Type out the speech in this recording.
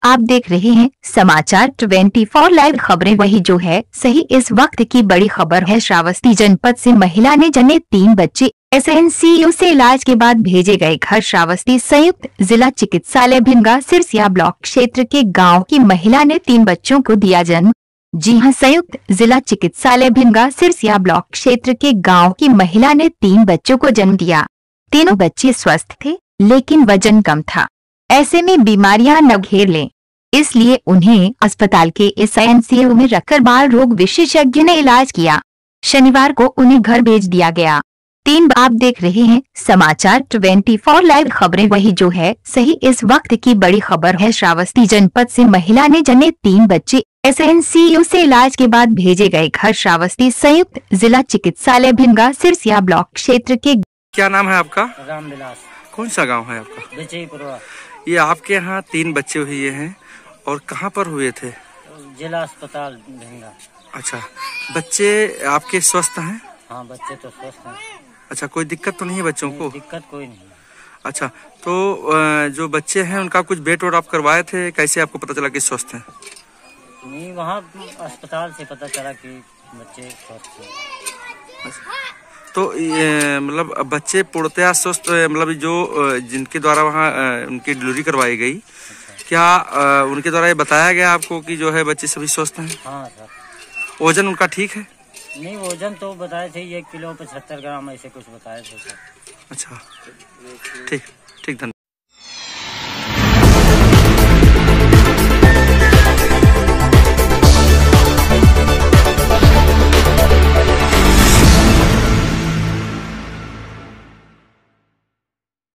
आप देख रहे हैं समाचार 24 लाइव खबरें। वही जो है सही इस वक्त की बड़ी खबर है। श्रावस्ती जनपद से महिला ने जने 3 बच्चे एसएनसीयू से इलाज के बाद भेजे गए घर। श्रावस्ती संयुक्त जिला चिकित्सालय भिंगा सिरसिया ब्लॉक क्षेत्र के गांव की महिला ने 3 बच्चों को दिया जन्म। जी हां, संयुक्त जिला चिकित्सालय भिंगा सिरसिया ब्लॉक क्षेत्र के गांव की महिला ने 3 बच्चों को जन्म दिया। तीनों बच्चे स्वस्थ थे लेकिन वजन कम था। ऐसे में बीमारियां न घेर लें, इसलिए उन्हें अस्पताल के एसएनसीयू में रखकर बाल रोग विशेषज्ञ ने इलाज किया। शनिवार को उन्हें घर भेज दिया गया। आप देख रहे हैं समाचार 24 लाइव खबरें। वही जो है सही इस वक्त की बड़ी खबर है। श्रावस्ती जनपद से महिला ने जने 3 बच्चे एसएनसीयू से इलाज के बाद भेजे गए घर। श्रावस्ती संयुक्त जिला चिकित्सालय भिंगा सिरसिया ब्लॉक क्षेत्र के। क्या नाम है आपका? रामविलास। कौन सा गांव है आपका? विजयपुरा। ये आपके यहाँ 3 बच्चे हुए हैं और कहाँ पर हुए थे? जिला अस्पताल भिंगा। अच्छा, बच्चे आपके स्वस्थ हैं? हाँ, बच्चे तो स्वस्थ हैं। अच्छा, कोई दिक्कत तो नहीं है बच्चों को? दिक्कत कोई नहीं। अच्छा, तो जो बच्चे हैं उनका कुछ वेट आप करवाए थे? कैसे आपको पता चला कि स्वस्थ हैं? नहीं, वहाँ अस्पताल से पता चला कि बच्चे स्वस्थ हैं। तो मतलब बच्चे पूर्णतया स्वस्थ, मतलब जो जिनके द्वारा वहाँ उनकी डिलीवरी करवाई गई, क्या उनके द्वारा ये बताया गया आपको कि जो है बच्चे सभी स्वस्थ हैं? हाँ सर। वजन उनका ठीक है? नहीं, वजन तो बताए थे 1 किलो 75 ग्राम ऐसे कुछ बताए थे सर। अच्छा, ठीक ठीक, धन्यवाद।